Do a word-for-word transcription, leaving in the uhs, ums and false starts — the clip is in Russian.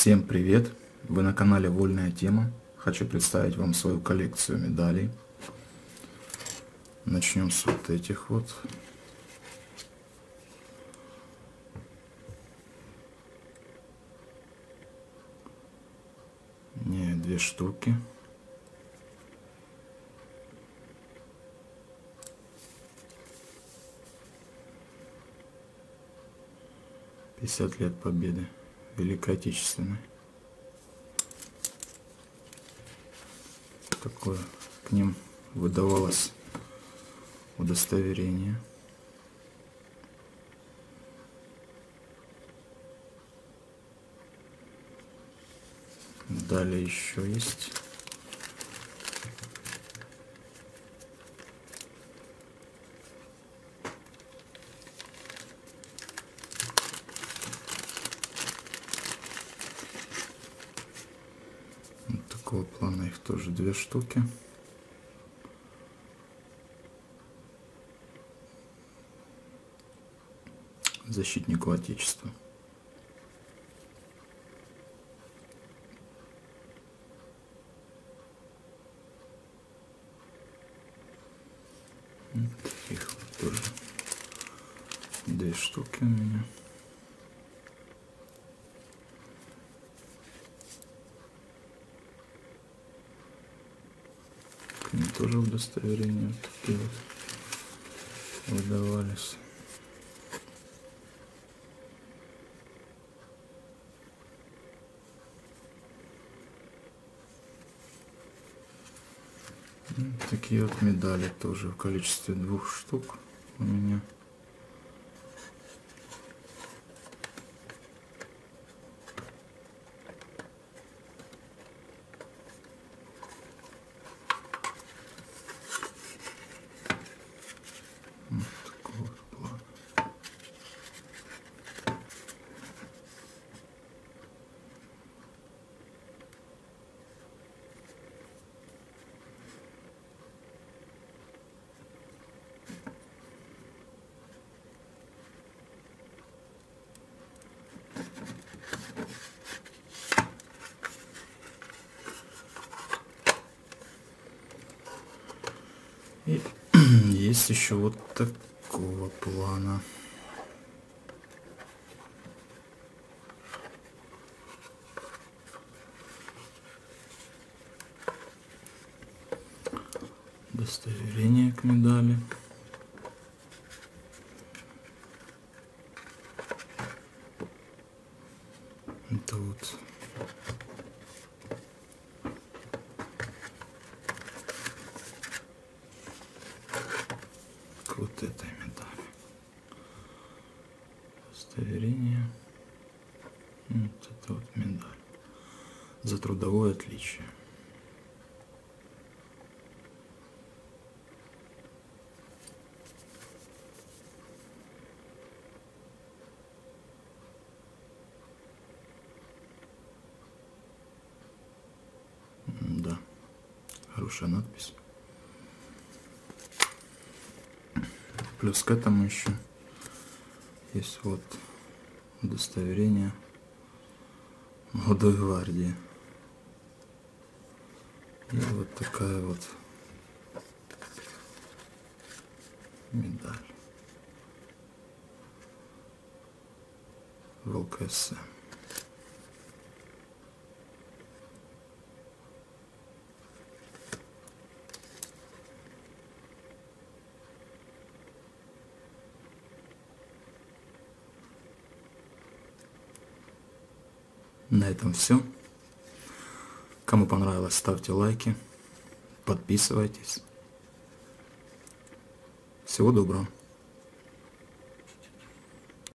Всем привет! Вы на канале Вольная Тема. Хочу представить вам свою коллекцию медалей. Начнем с вот этих вот. Не, две штуки. пятьдесят лет Победы Великой Отечественной. Такое к ним выдавалось удостоверение. Далее еще есть. Вот такого плана их тоже две штуки. Защитнику Отечества. Таких вот тоже две штуки у меня. К ним тоже удостоверения вот такие вот выдавались. Такие вот медали тоже в количестве двух штук у меня. Вот такого вот плана. И есть еще вот такого плана. Удостоверение к медали. Это вот к вот этой медали. Удостоверение. Вот это вот медаль. За трудовое отличие. Да, хорошая надпись. Плюс к этому еще есть вот удостоверение Молодой гвардии. И вот такая вот медаль в ЛКСМ. На этом все. Кому понравилось, ставьте лайки, подписывайтесь. Всего доброго.